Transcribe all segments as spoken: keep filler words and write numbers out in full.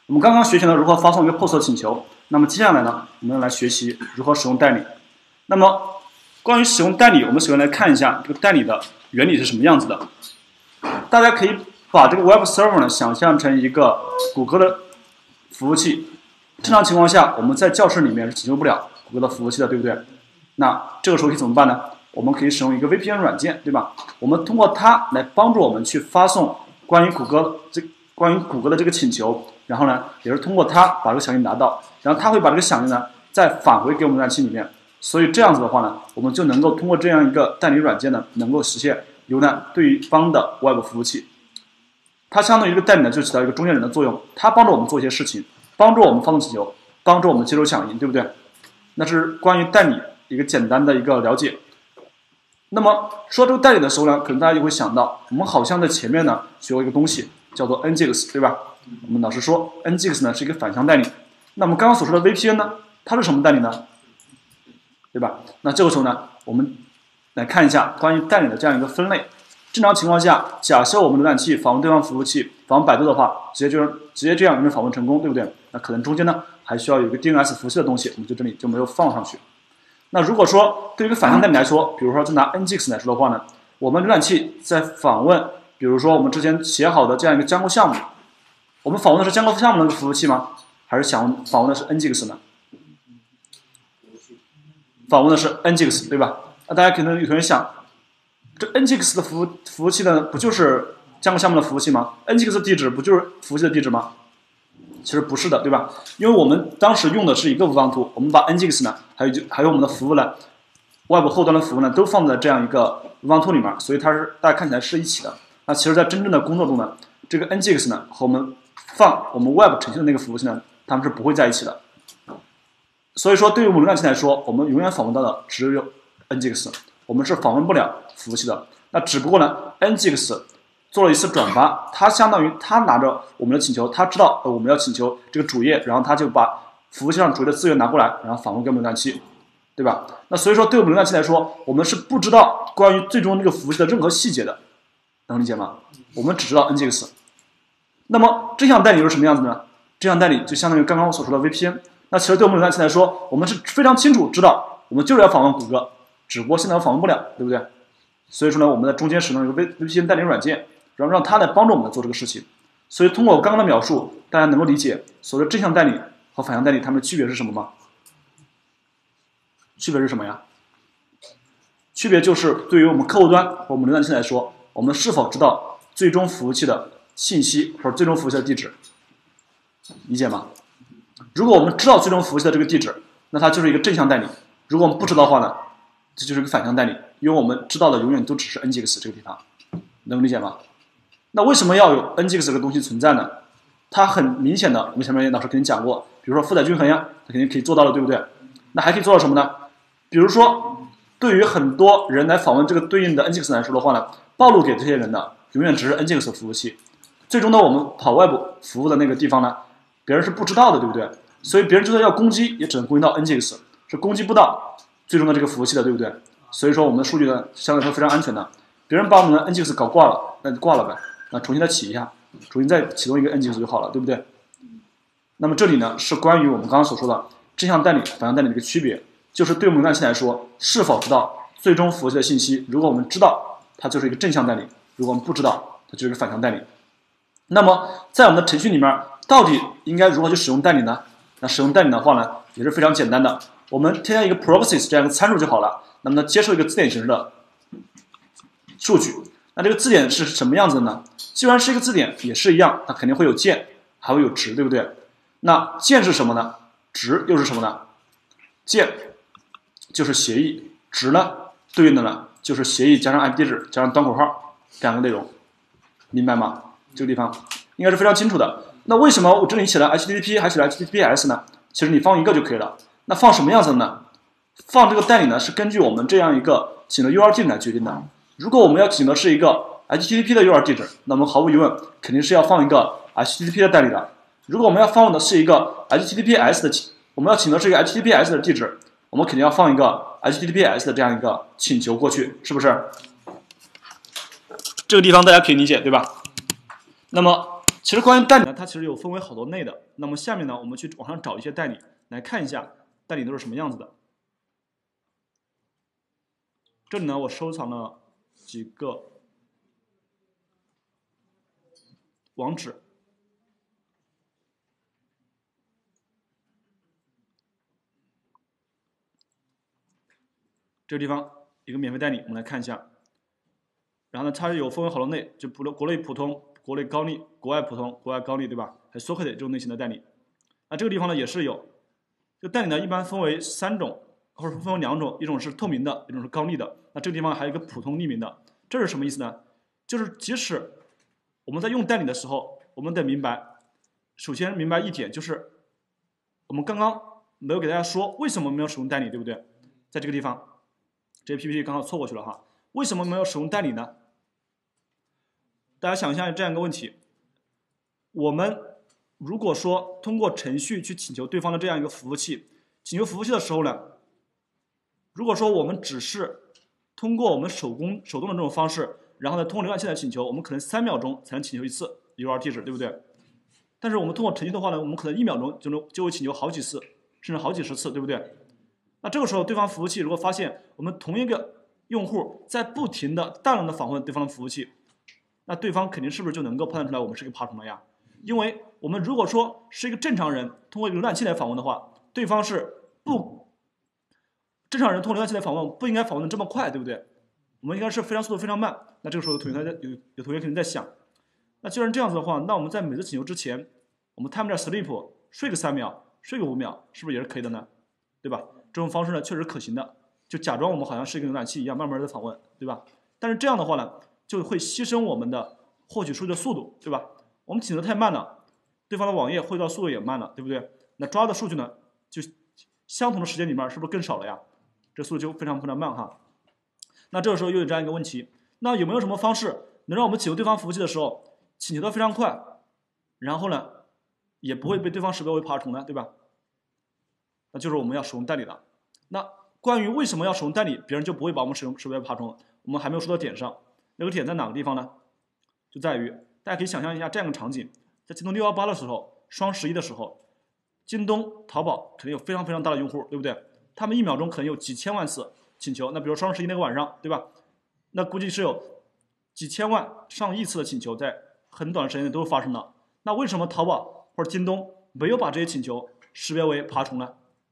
我们刚刚学习了如何发送一个 post 请求，那么接下来呢，我们要来学习如何使用代理。那么关于使用代理，我们首先来看一下这个代理的原理是什么样子的。大家可以把这个 web server 呢想象成一个谷歌的服务器。正常情况下，我们在教室里面是启动不了谷歌的服务器的，对不对？那这个时候可以怎么办呢？我们可以使用一个 V P N 软件，对吧？我们通过它来帮助我们去发送关于谷歌这关于谷歌的这个请求，然后呢，也是通过它把这个响应拿到，然后它会把这个响应呢再返回给我们浏览器里面。所以这样子的话呢，我们就能够通过这样一个代理软件呢，能够实现浏览对方的 Web 服务器。它相当于一个代理呢，就起到一个中间人的作用，它帮助我们做一些事情，帮助我们发送请求，帮助我们接收响应，对不对？那是关于代理一个简单的一个了解。那么说这个代理的时候呢，可能大家就会想到，我们好像在前面呢学过一个东西，叫做 N G X， 对吧？我们老师说 N G X 呢是一个反向代理。那么刚刚所说的 V P N 呢，它是什么代理呢？对吧？那这个时候呢，我们来看一下关于代理的这样一个分类。正常情况下，假设我们浏览器访问对方服务器，访问百度的话，直接就直接这样就能访问成功，对不对？那可能中间呢还需要有一个 D N S 服务器的东西，我们就这里就没有放上去。那如果说对于一个反向代理来说，比如说就拿 N G X 来说的话呢，我们浏览器在访问，比如说我们之前写好的这样一个 Django 项目，我们访问的是 Django 项目的那个服务器吗？还是想访问的是 N G X 呢？访问的是 N G X， 对吧？那大家可能有同学想，这 N G X 的服务服务器呢，不就是 Django 项目的服务器吗 ？N G X 的地址不就是服务器的地址吗？其实不是的，对吧？因为我们当时用的是一个无方图，我们把 N G X 呢，还有就还有我们的服务呢，外部后端的服务呢，都放在这样一个无方图里面，所以它是大家看起来是一起的。那其实，在真正的工作中呢，这个 N G X 呢和我们放我们 Web 程序的那个服务器呢，它们是不会在一起的。所以说，对于我们浏览器来说，我们永远访问到的只有 N G X， 我们是访问不了服务器的。那只不过呢 ，N G X 做了一次转发，它相当于它拿着我们的请求，它知道呃我们要请求这个主页，然后它就把服务器上主页的资源拿过来，然后访问给我们浏览器，对吧？那所以说，对我们浏览器来说，我们是不知道关于最终这个服务器的任何细节的，能理解吗？我们只知道 N G X。那么这项代理又是什么样子呢？这项代理就相当于刚刚我所说的 V P N。那其实对我们浏览器来说，我们是非常清楚知道，我们就是要访问谷歌，只不过现在访问不了，对不对？所以说呢，我们在中间使用一个 V P N 代理软件，然后让它来帮助我们做这个事情。所以通过我刚刚的描述，大家能够理解所谓的正向代理和反向代理它们的区别是什么吗？区别是什么呀？区别就是对于我们客户端和我们浏览器来说，我们是否知道最终服务器的信息或者最终服务器的地址，理解吗？如果我们知道最终服务器的这个地址，那它就是一个正向代理；如果我们不知道的话呢，这就是一个反向代理，因为我们知道的永远都只是 N G X 这个地方，能理解吗？那为什么要有 N G X 这个东西存在呢？它很明显的，我们前面老师肯定讲过，比如说负载均衡呀，它肯定可以做到的，对不对？那还可以做到什么呢？比如说，对于很多人来访问这个对应的 N G X 来说的话呢，暴露给这些人的永远只是 N G X 服务器，最终呢，我们跑外部服务的那个地方呢，别人是不知道的，对不对？所以别人就算要攻击，也只能攻击到 N G X， 是攻击不到最终的这个服务器的，对不对？所以说我们的数据呢，相对来说非常安全的。别人把我们的 N G X 搞挂了，那就挂了呗，那重新再起一下，重新再启动一个 N G X 就好了，对不对？那么这里呢，是关于我们刚刚所说的正向代理、反向代理的一个区别，就是对我们浏览器来说，是否知道最终服务器的信息？如果我们知道，它就是一个正向代理；如果我们不知道，它就是一个反向代理。那么在我们的程序里面，到底应该如何去使用代理呢？那使用代理的话呢，也是非常简单的，我们添加一个 proxies 这样一个参数就好了。那么呢，接受一个字典形式的数据。那这个字典是什么样子的呢？既然是一个字典，也是一样，它肯定会有键，还会有值，对不对？那键是什么呢？值又是什么呢？键就是协议，值呢对应的呢就是协议加上 I P 地址加上端口号两个内容，明白吗？这个地方应该是非常清楚的。那为什么我这里写了 H T T P 还写了 H T T P S 呢？其实你放一个就可以了。那放什么样子的呢？放这个代理呢是根据我们这样一个请的 U R 地址来决定的。如果我们要请的是一个 H T T P 的 U R 地址，那么毫无疑问肯定是要放一个 H T T P 的代理的。如果我们要放的是一个 H T T P S 的，我们要请的是一个 H T T P S 的地址，我们肯定要放一个 H T T P S 的这样一个请求过去，是不是？这个地方大家可以理解，对吧？那么其实关于代理呢，它其实有分为好多类的。那么下面呢，我们去网上找一些代理来看一下代理都是什么样子的。这里呢，我收藏了几个网址。这个地方一个免费代理，我们来看一下。然后呢，它有分为好多类，就国国内普通、国内高利、国外普通、国外高利，对吧？还有 Socrates 这种类型的代理。那这个地方呢也是有，就代理呢一般分为三种，或者分为两种，一种是透明的，一种是高利的。那这个地方还有一个普通匿名的，这是什么意思呢？就是即使我们在用代理的时候，我们得明白，首先明白一点就是，我们刚刚没有给大家说为什么没有使用代理，对不对？在这个地方。这些 P P T 刚好错过去了哈，为什么没有使用代理呢？大家想象这样一个问题：我们如果说通过程序去请求对方的这样一个服务器，请求服务器的时候呢，如果说我们只是通过我们手工手动的这种方式，然后呢通过浏览器来请求，我们可能三秒钟才能请求一次 U R L 地址，对不对？但是我们通过程序的话呢，我们可能一秒钟就能就会请求好几次，甚至好几十次，对不对？那这个时候，对方服务器如果发现我们同一个用户在不停的大量的访问对方的服务器，那对方肯定是不是就能够判断出来我们是一个爬虫了呀？因为我们如果说是一个正常人通过浏览器来访问的话，对方是不正常人通过浏览器来访问不应该访问的这么快，对不对？我们应该是非常速度非常慢。那这个时候同学在有有同学肯定在想，那既然这样子的话，那我们在每次请求之前，我们 time 点 sleep 睡个三秒，睡个五秒，是不是也是可以的呢？对吧？这种方式呢，确实可行的，就假装我们好像是一个浏览器一样，慢慢的访问，对吧？但是这样的话呢，就会牺牲我们的获取数据的速度，对吧？我们请求太慢了，对方的网页汇报速度也慢了，对不对？那抓的数据呢，就相同的时间里面是不是更少了呀？这速度就非常非常慢哈。那这个时候又有这样一个问题，那有没有什么方式能让我们请求对方服务器的时候，请求的非常快，然后呢，也不会被对方识别为爬虫呢，对吧？那就是我们要使用代理了。那关于为什么要使用代理，别人就不会把我们使用识别为爬虫，我们还没有说到点上。那个点在哪个地方呢？就在于大家可以想象一下这样一个场景，在京东六一八的时候，双十一的时候，京东、淘宝肯定有非常非常大的用户，对不对？他们一秒钟可能有几千万次请求。那比如双十一那个晚上，对吧？那估计是有几千万、上亿次的请求在很短的时间内都发生了。那为什么淘宝或者京东没有把这些请求识别为爬虫呢？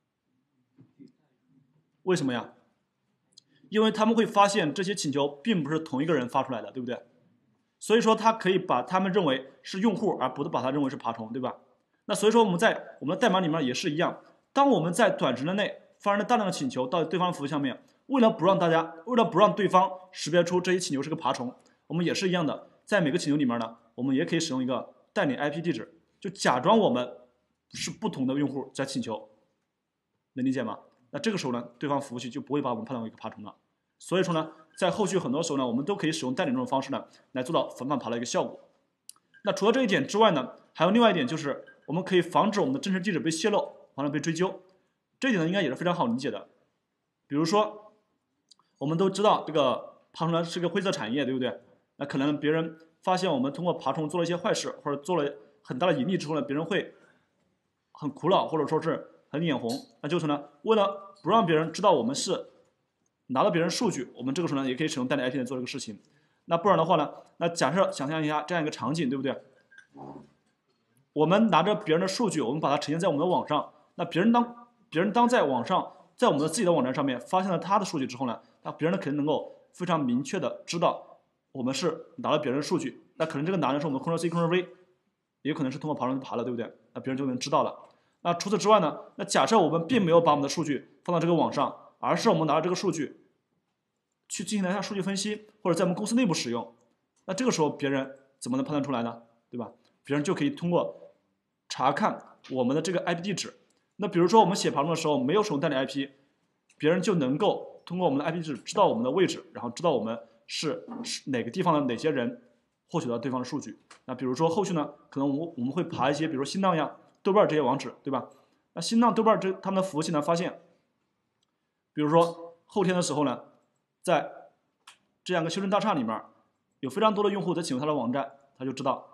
为什么呀？因为他们会发现这些请求并不是同一个人发出来的，对不对？所以说他可以把他们认为是用户，而不是把它认为是爬虫，对吧？那所以说我们在我们的代码里面也是一样，当我们在短时间内发生了大量的请求到对方服务上面，为了不让大家，为了不让对方识别出这些请求是个爬虫，我们也是一样的，在每个请求里面呢，我们也可以使用一个代理 I P 地址，就假装我们是不同的用户在请求，能理解吗？那这个时候呢，对方服务器就不会把我们判断为一个爬虫了。所以说呢，在后续很多时候呢，我们都可以使用代理这种方式呢，来做到反反爬的一个效果。那除了这一点之外呢，还有另外一点就是，我们可以防止我们的真实地址被泄露，完了被追究。这一点呢，应该也是非常好理解的。比如说，我们都知道这个爬虫呢是个灰色产业，对不对？那可能别人发现我们通过爬虫做了一些坏事，或者做了很大的盈利之后呢，别人会很苦恼，或者说是很眼红。那就是呢，为了不让别人知道我们是拿了别人数据，我们这个时候呢也可以使用代理 I P 来做这个事情。那不然的话呢，那假设想象一下这样一个场景，对不对？我们拿着别人的数据，我们把它呈现在我们的网上。那别人当别人当在网上，在我们的自己的网站上面发现了他的数据之后呢，那别人呢肯定能够非常明确的知道我们是拿了别人的数据。那可能这个拿的是我们 Ctrl C Ctrl V， 也有可能是通过爬虫爬了，对不对？那别人就能知道了。那除此之外呢，那假设我们并没有把我们的数据放到这个网上，而是我们拿着这个数据去进行了一下数据分析，或者在我们公司内部使用，那这个时候别人怎么能判断出来呢？对吧？别人就可以通过查看我们的这个 I P 地址。那比如说我们写爬虫的时候没有使用代理 I P， 别人就能够通过我们的 I P 地址知道我们的位置，然后知道我们是哪个地方的哪些人获取到对方的数据。那比如说后续呢，可能我我们会爬一些，比如说新浪呀、豆瓣这些网址，对吧？那新浪、豆瓣这他们的服务器呢，发现，比如说后天的时候呢，在这样一个修真大厦里面，有非常多的用户在请用他的网站，他就知道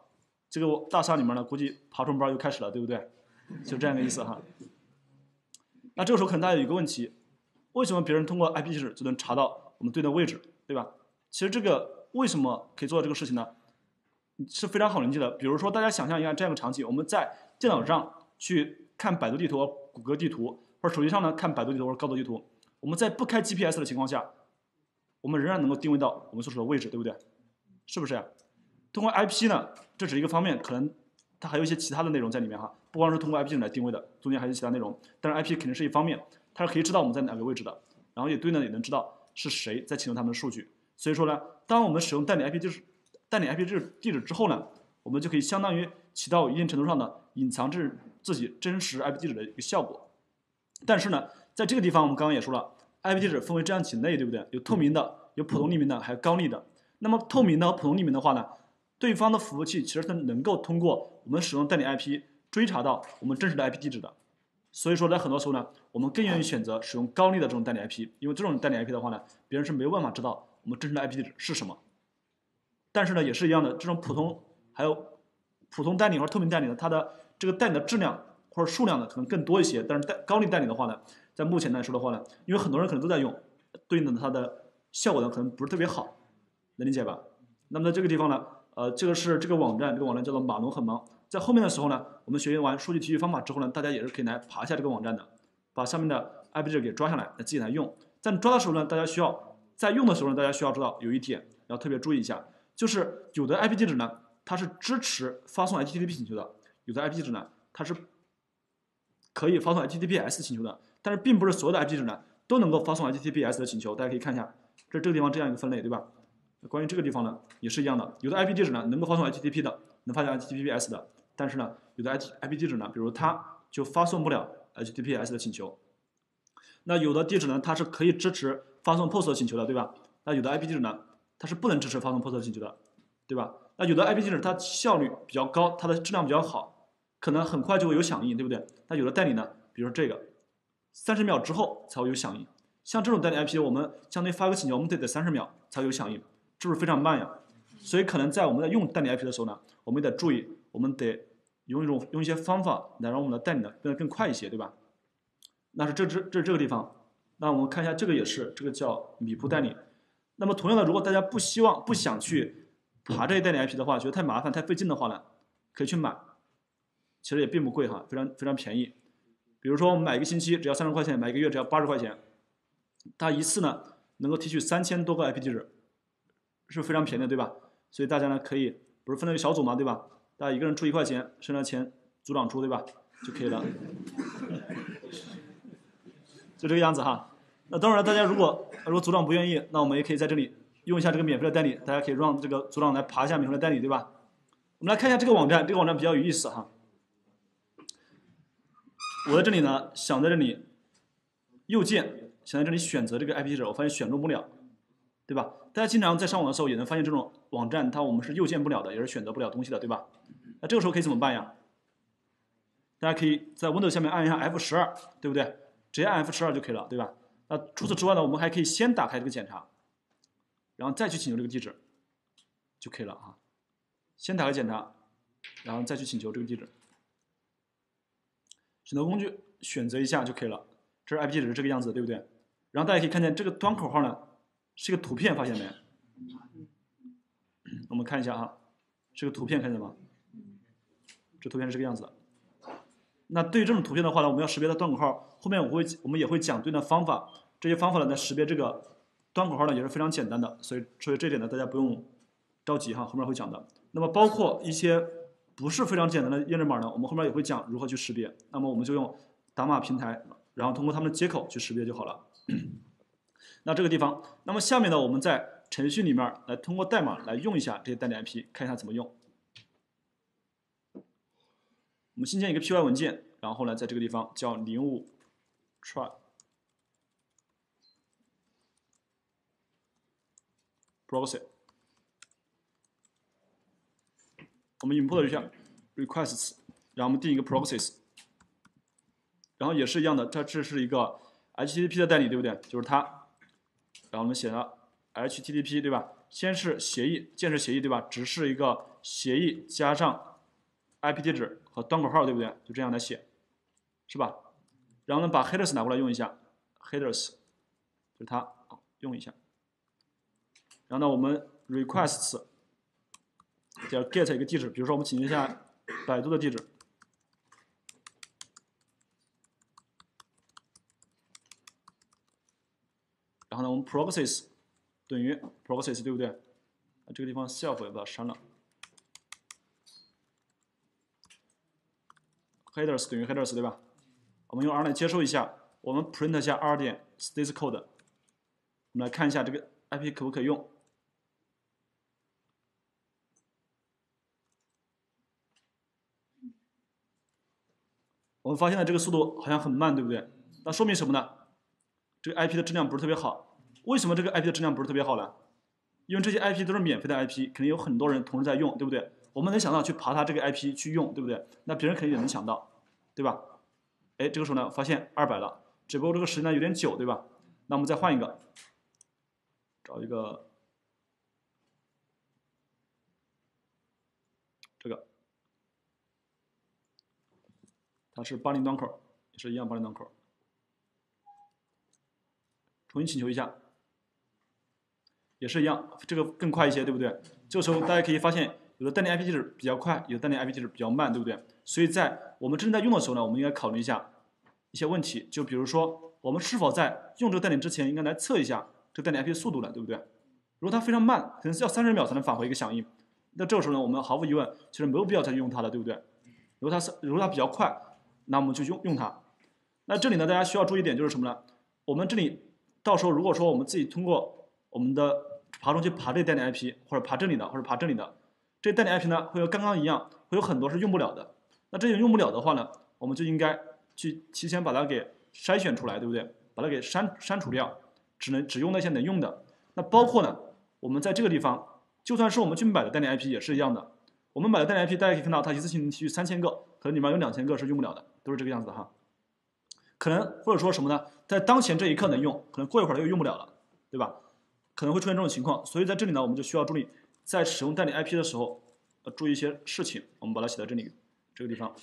这个大厦里面呢，估计爬虫班又开始了，对不对？就这样一个意思哈。那这个时候可能大家有一个问题，为什么别人通过 I P 地址就能查到我们对应的位置，对吧？其实这个为什么可以做到这个事情呢？是非常好理解的。比如说大家想象一下这样一个场景，我们在电脑上去看百度地图、谷歌地图，或者手机上呢看百度地图或者高德地图，我们在不开 G P S 的情况下，我们仍然能够定位到我们所处的位置，对不对？是不是呀？通过 I P 呢，这只是一个方面，可能它还有一些其他的内容在里面哈，不光是通过 I P 来定位的，中间还有其他内容。但是 I P 肯定是一方面，它是可以知道我们在哪个位置的，然后也对应的也能知道是谁在启动他们的数据。所以说呢，当我们使用代理 I P 地址、代理 I P 地址之后呢，我们就可以相当于起到一定程度上的隐藏自自己真实 I P 地址的一个效果。但是呢，在这个地方我们刚刚也说了 ，I P 地址分为这样几类，对不对？有透明的，有普通匿名的，还有高利的。那么透明的和普通匿名的话呢，对方的服务器其实它能够通过我们使用代理 I P 追查到我们真实的 I P 地址的。所以说在很多时候呢，我们更愿意选择使用高利的这种代理 I P， 因为这种代理 I P 的话呢，别人是没有办法知道我们真实的 I P 地址是什么。但是呢，也是一样的，这种普通还有普通代理或者透明代理呢，它的这个代理的质量或者数量呢可能更多一些。但是代高利代理的话呢，在目前来说的话呢，因为很多人可能都在用，对应的它的效果呢可能不是特别好，能理解吧？那么在这个地方呢，呃，这个是这个网站，这个网站叫做马龙很忙。在后面的时候呢，我们学习完数据提取方法之后呢，大家也是可以来爬一下这个网站的，把上面的 I P 地址给抓下来，来自己来用。在抓的时候呢，大家需要在用的时候呢，大家需要知道有一点要特别注意一下，就是有的 I P 地址呢，它是支持发送 H T T P 请求的，有的 I P 地址呢，它是可以发送 H T T P S 请求的，但是并不是所有的 I P 地址呢都能够发送 H T T P S 的请求。大家可以看一下，这这个地方这样一个分类，对吧？关于这个地方呢，也是一样的，有的 I P 地址呢能够发送 H T T P 的，能发送 H T T P S 的，但是呢，有的 I P 地址呢，比如它就发送不了 H T T P S 的请求。那有的地址呢，它是可以支持发送 P O S 的请求的，对吧？那有的 I P 地址呢，它是不能支持发送 P O S 的请求的，对吧？那有的 I P 地址它效率比较高，它的质量比较好，可能很快就会有响应，对不对？那有的代理呢，比如说这个，三十秒之后才会有响应。像这种代理 I P， 我们相当于发个请求，我们得等三十秒才会有响应，是不是非常慢呀？所以可能在我们在用代理 I P 的时候呢，我们得注意，我们得用一种用一些方法来让我们的代理呢变得更快一些，对吧？那是这这这这个地方。那我们看一下这个也是，这个叫米铺代理。那么同样的，如果大家不希望不想去爬这些代理 I P 的话，觉得太麻烦太费劲的话呢，可以去买，其实也并不贵哈，非常非常便宜。比如说我们买一个星期只要三十块钱，买一个月只要八十块钱，它一次呢能够提取三千多个 I P 地址，是非常便宜的，对吧？所以大家呢可以不是分了一个小组嘛，对吧？大家一个人出一块钱，剩下的钱组长出，对吧？就可以了。就这个样子哈。那当然，大家如果如果组长不愿意，那我们也可以在这里用一下这个免费的代理，大家可以让这个组长来爬一下免费的代理，对吧？我们来看一下这个网站，这个网站比较有意思哈。我在这里呢，想在这里右键，想在这里选择这个 I P 地址，我发现选中不了，对吧？大家经常在上网的时候也能发现这种网站，它我们是右键不了的，也是选择不了东西的，对吧？那这个时候可以怎么办呀？大家可以在 Windows 下面按一下 F 十二，对不对？直接按 F 十二就可以了，对吧？那除此之外呢，我们还可以先打开这个检查，然后再去请求这个地址，就可以了啊。先打开检查，然后再去请求这个地址。选择工具，选择一下就可以了。这是 I P 地址是这个样子，对不对？然后大家可以看见这个端口号呢是一个图片，发现没？我们看一下啊，是个图片，看见吗？这图片是这个样子的。那对于这种图片的话呢，我们要识别的端口号，后面我会我们也会讲对应的方法。这些方法呢，在识别这个端口号呢也是非常简单的，所以所以这点呢大家不用着急哈，后面会讲的。那么包括一些不是非常简单的验证码呢，我们后面也会讲如何去识别。那么我们就用打码平台，然后通过他们的接口去识别就好了。那这个地方，那么下面呢，我们在程序里面来通过代码来用一下这些代理 I P， 看一下怎么用。我们新建一个 P Y 文件，然后呢，在这个地方叫零五 try proxy， 我们 import 一下 requests， 然后我们定一个 proxies， 然后也是一样的，它这是一个 H T T P 的代理，对不对？就是它，然后我们写了 H T T P， 对吧？先是协议，建设协议，对吧？只是一个协议加上 I P 地址和端口号，对不对？就这样来写，是吧？然后呢，把 headers 拿过来用一下 ，headers 就是它，用一下。然后呢，我们 requests 点 get 一个地址，比如说我们请求一下百度的地址。然后呢，我们 proxies 等于 proxies， 对不对？这个地方 self 也把它删了。headers 等于 headers， 对吧？我们用 R 来接收一下，我们 print 一下 R 点 stacecode， 我们来看一下这个 I P 可不可以用。我们发现呢，这个速度好像很慢，对不对？那说明什么呢？这个 I P 的质量不是特别好。为什么这个 I P 的质量不是特别好呢？因为这些 I P 都是免费的 I P， 肯定有很多人同时在用，对不对？我们能想到去爬它这个 I P 去用，对不对？那别人肯定也能想到，对吧？哎，这个时候呢，发现二百了，只不过这个时间呢有点久，对吧？那我们再换一个，找一个这个，它是八零端口，也是一样八零端口。重新请求一下，也是一样，这个更快一些，对不对？这个时候大家可以发现，有的代理 I P 地址比较快，有的代理 I P 地址比较慢，对不对？所以在我们真正在用的时候呢，我们应该考虑一下一些问题，就比如说，我们是否在用这个代理之前，应该来测一下这个代理 I P 的速度了，对不对？如果它非常慢，可能要三十秒才能返回一个响应，那这个时候呢，我们毫无疑问，其实没有必要再用它了，对不对？如果它是如果它比较快，那我们就用用它。那这里呢，大家需要注意一点就是什么呢？我们这里到时候如果说我们自己通过我们的爬虫去爬这个代理 I P， 或者爬这里的，或者爬这里的，这个代理 I P 呢，会和刚刚一样，会有很多是用不了的。那这些用不了的话呢，我们就应该去提前把它给筛选出来，对不对？把它给删删除掉，只能只用那些能用的。那包括呢，我们在这个地方，就算是我们去买的代理 I P 也是一样的。我们买的代理 I P， 大家可以看到，它一次性能提取三千个，可能里面有两千个是用不了的，都是这个样子哈。可能或者说什么呢？在当前这一刻能用，可能过一会儿又用不了了，对吧？可能会出现这种情况，所以在这里呢，我们就需要注意，在使用代理 I P 的时候，呃，注意一些事情。我们把它写在这里，这个地方，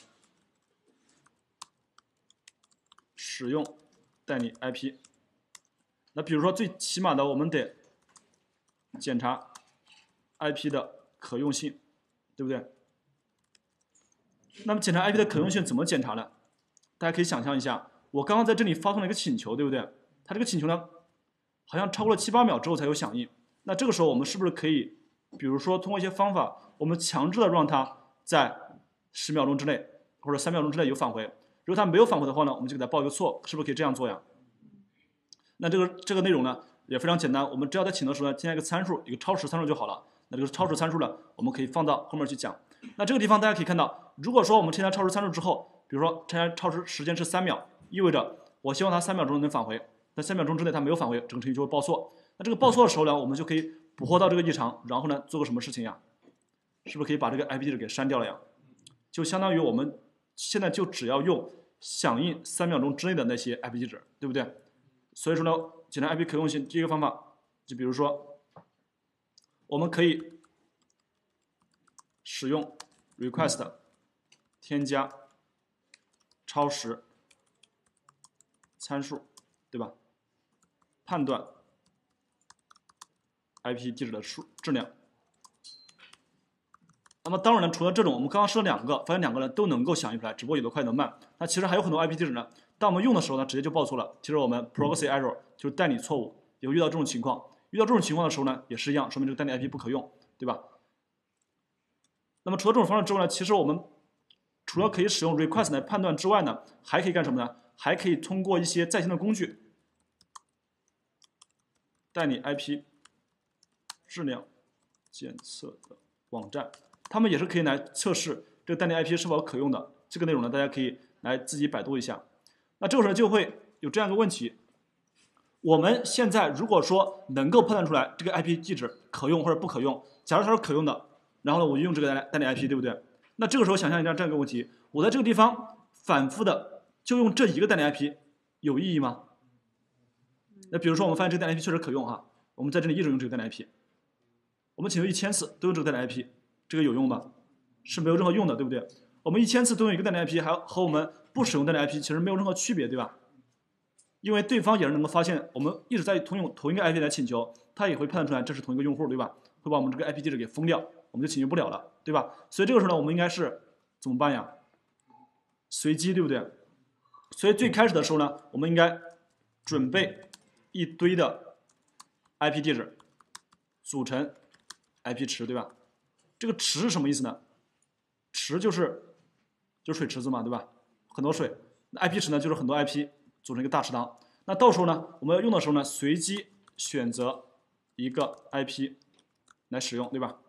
使用代理 I P。那比如说，最起码的，我们得检查 I P 的可用性，对不对？那么检查 I P 的可用性怎么检查呢？大家可以想象一下，我刚刚在这里发送了一个请求，对不对？它这个请求呢，好像超过了七八秒之后才有响应。那这个时候我们是不是可以，比如说通过一些方法，我们强制的让它在十秒钟之内或者三秒钟之内有返回？如果它没有返回的话呢，我们就给它报一个错，是不是可以这样做呀？那这个这个内容呢也非常简单，我们只要在请的时候呢添加一个参数，一个超时参数就好了。那这个超时参数呢，我们可以放到后面去讲。那这个地方大家可以看到，如果说我们添加超时参数之后，比如说添加超时时间是三秒，意味着我希望它三秒钟能返回，在三秒钟之内它没有返回，整个程序就会报错。那这个报错的时候呢，我们就可以捕获到这个异常，然后呢做个什么事情呀？是不是可以把这个 I P 地址给删掉了呀？就相当于我们现在就只要用响应三秒钟之内的那些 I P 地址，对不对？所以说呢，检查 I P 可用性第一个方法，就比如说，我们可以使用 request 添加超时参数，对吧？判断 I P 地址的数质量。那么当然呢，除了这种，我们刚刚说了两个，发现两个人都能够响应出来，只不过有的快有的慢。那其实还有很多 I P 地址呢，当我们用的时候呢，直接就报错了。其实我们 proxy error 就是代理错误，有遇到这种情况。遇到这种情况的时候呢，也是一样，说明这个代理 I P 不可用，对吧？那么除了这种方式之外呢，其实我们除了可以使用 request 来判断之外呢，还可以干什么呢？还可以通过一些在线的工具，代理 I P 质量检测的网站。他们也是可以来测试这个代理 I P 是否可用的。这个内容呢，大家可以来自己百度一下。那这个时候就会有这样一个问题：我们现在如果说能够判断出来这个 I P 地址可用或者不可用，假如它是可用的，然后呢，我就用这个代理 I P， 对不对？那这个时候想象一下这样一个问题：我在这个地方反复的就用这一个代理 I P， 有意义吗？那比如说我们发现这个代理 I P 确实可用哈，我们在这里一直用这个代理 I P， 我们请求一千次都用这个代理 I P。这个有用吗？是没有任何用的，对不对？ 我们一千次都用一个代理 I P， 还和我们不使用代理 I P 其实没有任何区别，对吧？因为对方也是能够发现我们一直在同用同一个 I P 来请求，他也会判断出来这是同一个用户，对吧？会把我们这个 I P 地址给封掉，我们就请求不了了，对吧？所以这个时候呢，我们应该是怎么办呀？随机，对不对？所以最开始的时候呢，我们应该准备一堆的 I P 地址，组成 I P 池，对吧？这个池是什么意思呢？池就是就是水池子嘛，对吧？很多水。那 I P 池呢，就是很多 I P 组成一个大池塘。那到时候呢，我们要用的时候呢，随机选择一个 I P 来使用，对吧？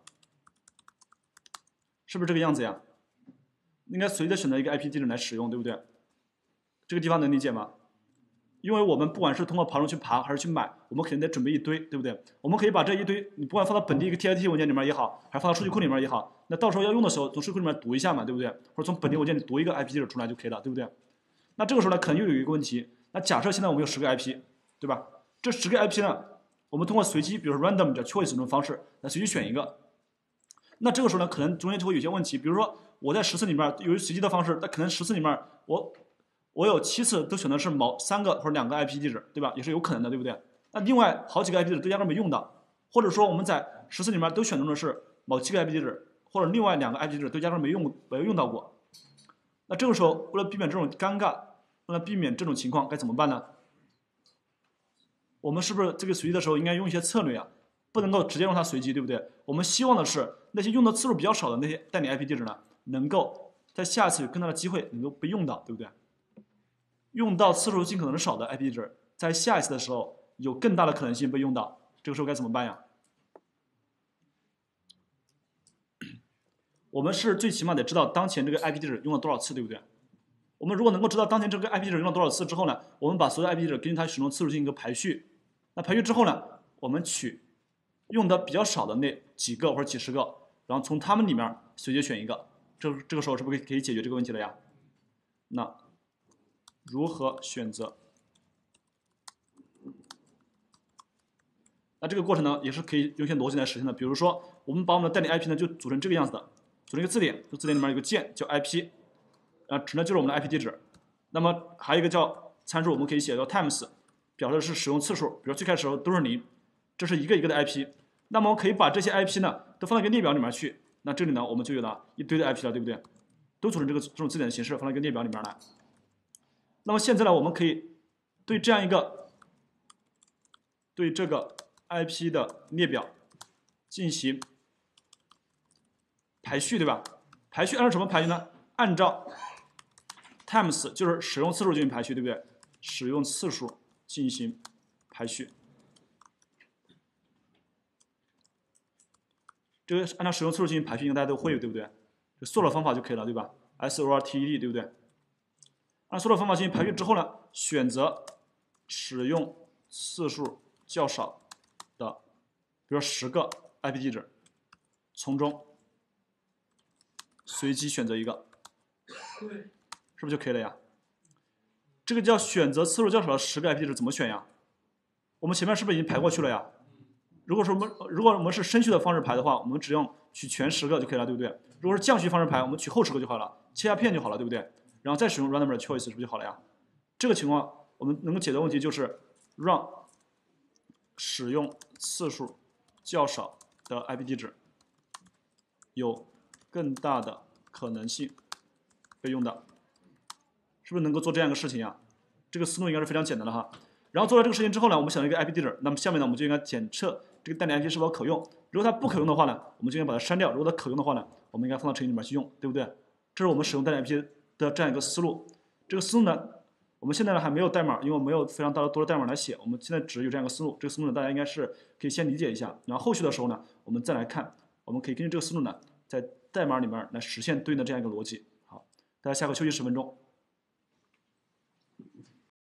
是不是这个样子呀？应该随机选择一个 I P 地址来使用，对不对？这个地方能理解吗？因为我们不管是通过爬虫去爬还是去买，我们肯定得准备一堆，对不对？我们可以把这一堆，你不管放到本地一个 T I T 文件里面也好，还是放到数据库里面也好，那到时候要用的时候，从数据库里面读一下嘛，对不对？或者从本地文件里读一个 I P 地址出来就可以了，对不对？那这个时候呢，可能又有一个问题，那假设现在我们有十个 I P， 对吧？这十个 I P 呢，我们通过随机，比如说 random 叫 choice 这种方式来随机选一个。那这个时候呢，可能中间就会有些问题，比如说我在十次里面由于随机的方式，那可能十次里面我我有七次都选的是某三个或者两个 I P 地址，对吧？也是有可能的，对不对？那另外好几个 I P 地址都压根没用到，或者说我们在十次里面都选中的是某七个 I P 地址，或者另外两个 I P 地址都压根没用没有用到过。那这个时候为了避免这种尴尬，为了避免这种情况该怎么办呢？我们是不是这个随机的时候应该用一些策略啊？不能够直接让它随机，对不对？我们希望的是那些用的次数比较少的那些代理 I P 地址呢，能够在下次有更大的机会能够被用到，对不对？用到次数尽可能少的 I P 地址，在下一次的时候有更大的可能性被用到，这个时候该怎么办呀？我们是最起码得知道当前这个 I P 地址用了多少次，对不对？我们如果能够知道当前这个 I P 地址用了多少次之后呢，我们把所有 I P 地址根据它使用次数进行一个排序。那排序之后呢，我们取用的比较少的那几个或者几十个，然后从它们里面随机选一个，这这个时候是不是可以解决这个问题了呀？那如何选择？那这个过程呢，也是可以用一些逻辑来实现的。比如说，我们把我们的代理 I P 呢就组成这个样子的，组成一个字典，这字典里面有个键叫 I P， 啊，指的就是我们的 I P 地址。那么还有一个叫参数，我们可以写叫 times， 表示的是使用次数，比如最开始的时候都是零，这是一个一个的 I P。那么我可以把这些 I P 呢都放到一个列表里面去，那这里呢我们就有了一堆的 I P 了，对不对？都组成这个这种字典的形式放到一个列表里面来。那么现在呢，我们可以对这样一个对这个 I P 的列表进行排序，对吧？排序按照什么排序呢？按照 times 就是使用次数进行排序，对不对？使用次数进行排序。这个按照使用次数进行排序，应该大家都会，对不对？就 sort 方法就可以了，对吧 ？S O R T E D， 对不对？按 sort 方法进行排序之后呢，选择使用次数较少的，比如说十个 I P 地址，从中随机选择一个，是不是就可以了呀？这个叫选择次数较少的十个 I P 地址怎么选呀？我们前面是不是已经排过去了呀？如果说我们如果我们是升序的方式排的话，我们只用取前十个就可以了，对不对？如果是降序方式排，我们取后十个就好了，切下片就好了，对不对？然后再使用 random choice 是不是就好了呀？这个情况我们能够解决的问题就是让使用次数较少的 I P 地址有更大的可能性被用到，是不是能够做这样一个事情呀？这个思路应该是非常简单的哈。然后做了这个事情之后呢，我们想到一个 I P 地址，那么下面呢我们就应该检测这个代理 I P 是否可用。如果它不可用的话呢，我们就应该把它删掉；如果它可用的话呢，我们应该放到程序里面去用，对不对？这是我们使用代理 I P 的这样一个思路。这个思路呢，我们现在呢还没有代码，因为我没有非常大的多的代码来写，我们现在只有这样一个思路。这个思路呢，大家应该是可以先理解一下，然后后续的时候呢，我们再来看，我们可以根据这个思路呢，在代码里面来实现对应的这样一个逻辑。好，大家下课休息十分钟。